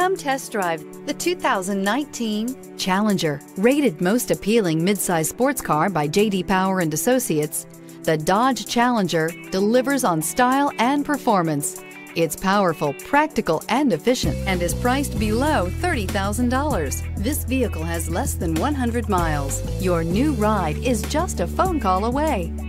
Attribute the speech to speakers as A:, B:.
A: Come test drive the 2019 Challenger. Rated most appealing midsize sports car by J.D. Power and Associates, the Dodge Challenger delivers on style and performance. It's powerful, practical, and efficient, and is priced below $30,000. This vehicle has less than 100 miles. Your new ride is just a phone call away.